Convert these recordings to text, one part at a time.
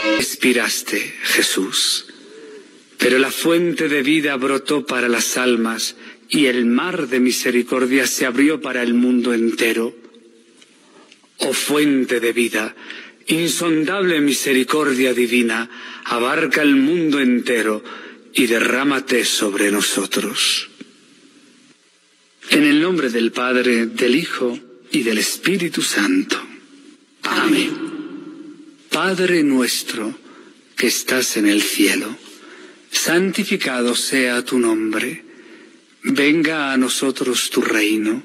Expiraste, Jesús, pero la fuente de vida brotó para las almas y el mar de misericordia se abrió para el mundo entero. Oh fuente de vida, insondable misericordia divina, abarca el mundo entero y derrámate sobre nosotros. En el nombre del Padre, del Hijo y del Espíritu Santo. Amén. Padre nuestro, que estás en el cielo, santificado sea tu nombre. Venga a nosotros tu reino.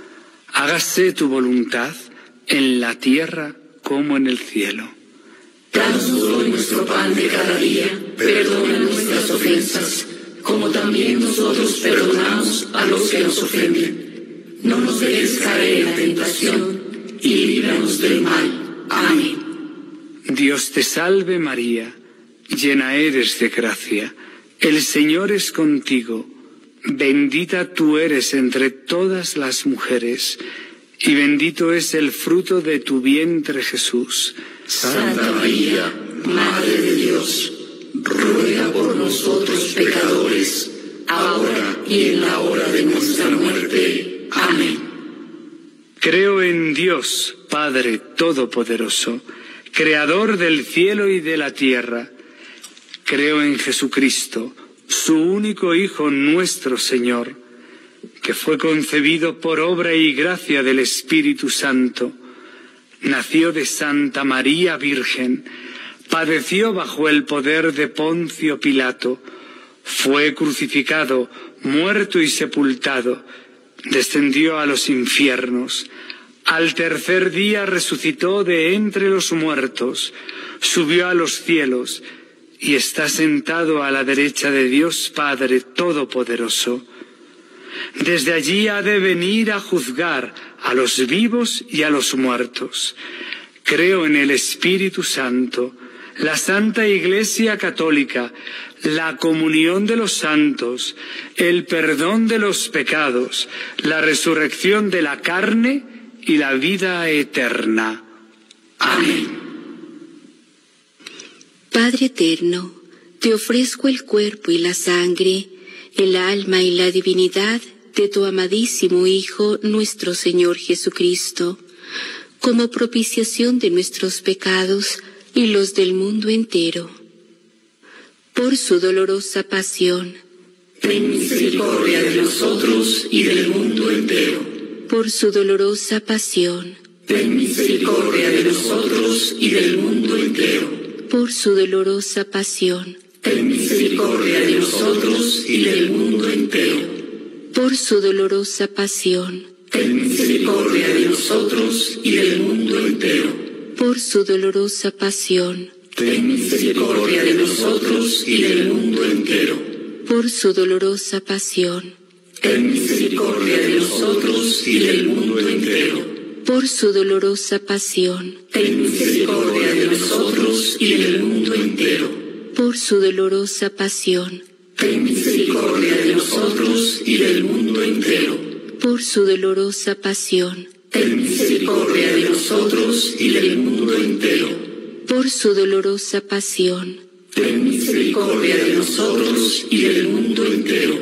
Hágase tu voluntad en la tierra como en el cielo. Danos hoy nuestro pan de cada día. Perdona nuestras ofensas, como también nosotros perdonamos a los que nos ofenden. No nos dejes caer en la tentación y líbranos del mal. Amén. Dios te salve María, llena eres de gracia, el Señor es contigo, bendita tú eres entre todas las mujeres, y bendito es el fruto de tu vientre Jesús. Santa María, Madre de Dios, ruega por nosotros pecadores, ahora y en la hora de nuestra muerte. Amén. Creo en Dios, Padre Todopoderoso, Creador del cielo y de la tierra. Creo en Jesucristo, su único Hijo, nuestro Señor, que fue concebido por obra y gracia del Espíritu Santo. Nació de Santa María Virgen, padeció bajo el poder de Poncio Pilato, fue crucificado, muerto y sepultado, descendió a los infiernos. Al tercer día resucitó de entre los muertos, subió a los cielos y está sentado a la derecha de Dios Padre Todopoderoso. Desde allí ha de venir a juzgar a los vivos y a los muertos. Creo en el Espíritu Santo, la Santa Iglesia Católica, la comunión de los santos, el perdón de los pecados, la resurrección de la carne y la vida eterna. Amén. Padre eterno, te ofrezco el cuerpo y la sangre, el alma y la divinidad de tu amadísimo Hijo, nuestro Señor Jesucristo, como propiciación de nuestros pecados y los del mundo entero. Por su dolorosa pasión, ten misericordia de nosotros y del mundo entero. Por su dolorosa pasión, ten misericordia de nosotros y del mundo entero. Por su dolorosa pasión, ten misericordia de nosotros y del mundo entero. Por su dolorosa pasión, ten misericordia de nosotros y del mundo entero. Por su dolorosa pasión, ten misericordia de nosotros y del mundo entero. Por su dolorosa pasión, ten misericordia de nosotros y del mundo entero. Por su dolorosa pasión, ten misericordia de nosotros y del mundo entero. Por su dolorosa pasión, ten misericordia de nosotros y del mundo entero. Por su dolorosa pasión, ten misericordia de nosotros y del mundo entero. Por su dolorosa pasión, ten misericordia de nosotros y del mundo entero.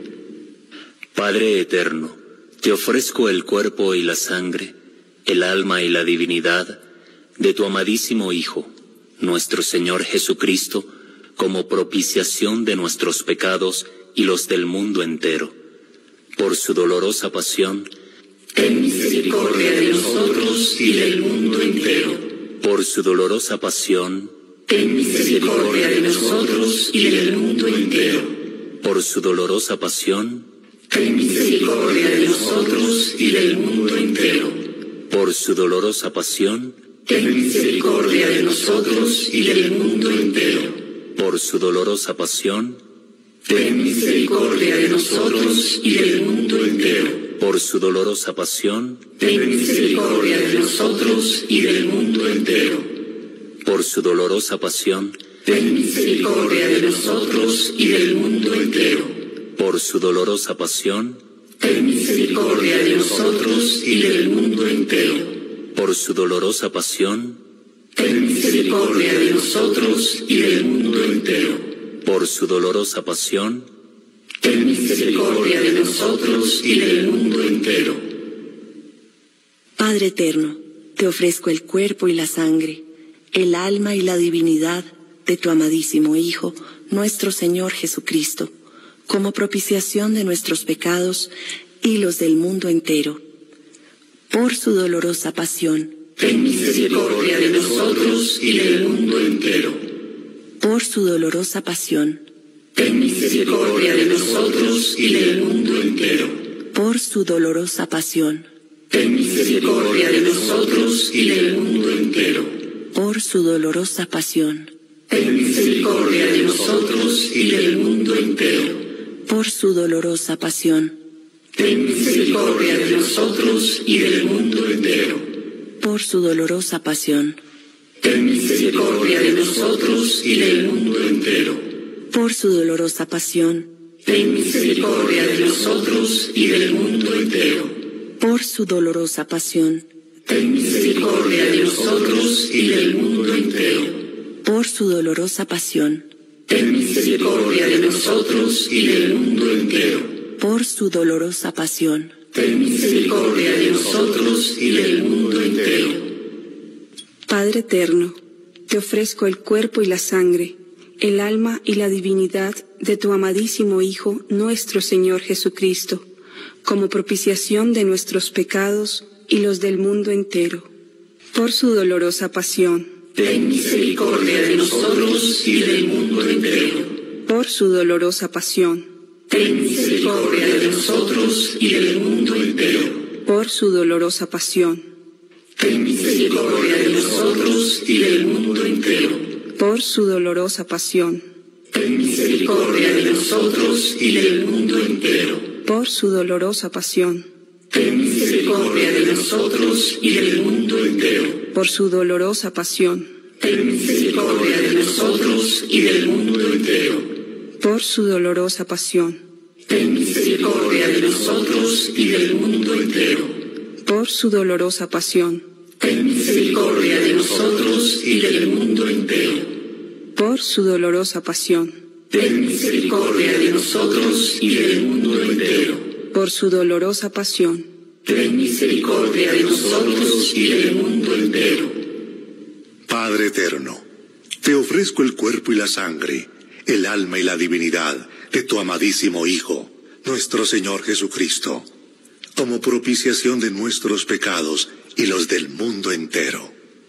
Padre eterno, te ofrezco el cuerpo y la sangre, el alma y la divinidad de tu amadísimo Hijo, nuestro Señor Jesucristo, como propiciación de nuestros pecados y los del mundo entero. Por su dolorosa pasión, ten misericordia de nosotros y del mundo entero. Por su dolorosa pasión, ten misericordia de nosotros y del mundo entero. Por su dolorosa pasión, ten misericordia de nosotros y del mundo entero. Por su dolorosa pasión, ten misericordia de nosotros y del mundo entero. Por su dolorosa pasión, ten misericordia de nosotros y del mundo entero. Por su dolorosa pasión, ten misericordia de nosotros y del mundo entero. Por su dolorosa pasión, ten misericordia de nosotros y del mundo entero. Por su dolorosa pasión, ten misericordia de nosotros y del mundo entero. Por su dolorosa pasión, ten misericordia de nosotros y del mundo entero. Por su dolorosa pasión, ten misericordia de nosotros y del mundo entero. Padre eterno, te ofrezco el cuerpo y la sangre, el alma y la divinidad de tu amadísimo Hijo, nuestro Señor Jesucristo, como propiciación de nuestros pecados y los del mundo entero. Por su dolorosa pasión, ten misericordia de nosotros y del mundo entero. por su dolorosa pasión, ten misericordia de nosotros y del mundo entero. por su dolorosa pasión, Ten misericordia de nosotros y del mundo entero. por su dolorosa pasión, Ten misericordia de nosotros y del mundo entero. por su dolorosa pasión, Ten misericordia de nosotros y del mundo entero. por su dolorosa pasión, Ten misericordia de nosotros y del mundo entero. por su dolorosa pasión, Ten misericordia de nosotros y del mundo entero. por su dolorosa pasión, Ten misericordia de nosotros y del mundo entero. por su dolorosa pasión, Ten misericordia de nosotros y del mundo entero. por su dolorosa pasión, Ten misericordia de nosotros y del mundo entero. Padre eterno, te ofrezco el cuerpo y la sangre, el alma y la divinidad de tu amadísimo Hijo, nuestro Señor Jesucristo, como propiciación de nuestros pecados y los del mundo entero. Por su dolorosa pasión, Ten misericordia de nosotros y del mundo entero. por su dolorosa pasión, Ten misericordia de nosotros y del mundo entero. por su dolorosa pasión, Ten misericordia de nosotros y del mundo entero. por su dolorosa pasión, Ten misericordia de nosotros y del mundo entero. por su dolorosa pasión, Ten misericordia de nosotros y del mundo entero. por su dolorosa pasión, Ten misericordia de nosotros y del mundo entero. por su dolorosa pasión, Ten misericordia de nosotros y del mundo entero. por su dolorosa pasión, Ten misericordia de nosotros y del mundo entero. por su dolorosa pasión, Ten misericordia de nosotros y del mundo entero. por su dolorosa pasión, Ten misericordia de nosotros y del mundo entero. Padre eterno, te ofrezco el cuerpo y la sangre, el alma y la divinidad de tu amadísimo Hijo, nuestro Señor Jesucristo, como propiciación de nuestros pecados y los del mundo entero.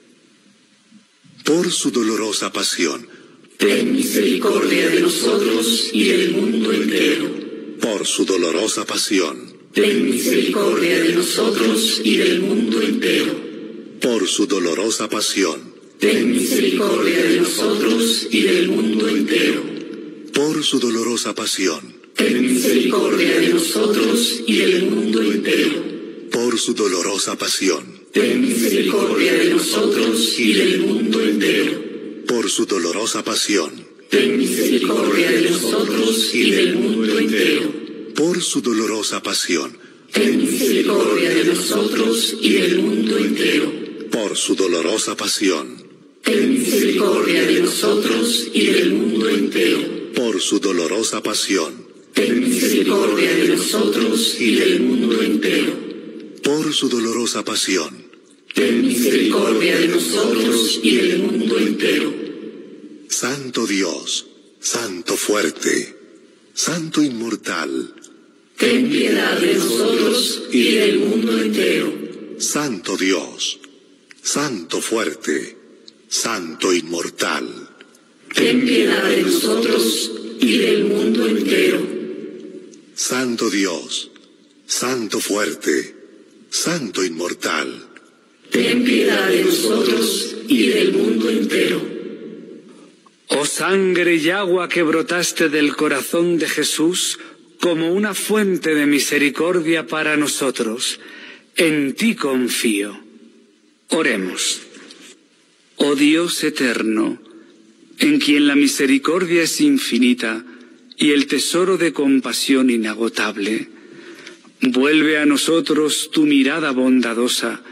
Por su dolorosa pasión, Ten misericordia de nosotros y del mundo entero. por su dolorosa pasión, Ten misericordia de nosotros y del mundo entero. por su dolorosa pasión, Ten misericordia de nosotros y del mundo entero. por su dolorosa pasión, Ten misericordia de nosotros y del mundo entero. por su dolorosa pasión, Ten misericordia de nosotros y del mundo entero. por su dolorosa pasión, Ten misericordia de nosotros y del mundo entero. por su dolorosa pasión, Ten misericordia de nosotros y del mundo entero. por su dolorosa pasión, Ten misericordia de nosotros y del mundo entero. por su dolorosa pasión, Ten misericordia de nosotros y del mundo entero. por su dolorosa pasión, Ten misericordia de nosotros y del mundo entero. Santo Dios, Santo fuerte, Santo inmortal, Ten piedad de nosotros y del mundo entero. Santo Dios, Santo fuerte, Santo inmortal, Ten piedad de nosotros y del mundo entero. Santo Dios, Santo fuerte, Santo inmortal, Ten piedad de nosotros y del mundo entero. Oh sangre y agua que brotaste del corazón de Jesús como una fuente de misericordia para nosotros, en ti confío. Oremos. Oh Dios eterno, en quien la misericordia es infinita y el tesoro de compasión inagotable, vuelve a nosotros tu mirada bondadosa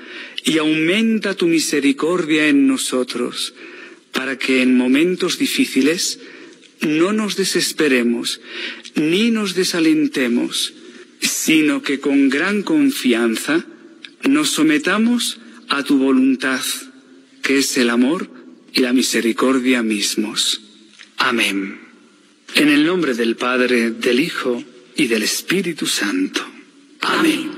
y aumenta tu misericordia en nosotros, para que en momentos difíciles no nos desesperemos ni nos desalentemos, sino que con gran confianza nos sometamos a tu voluntad, que es el amor y la misericordia mismos. Amén. En el nombre del Padre, del Hijo y del Espíritu Santo. Amén.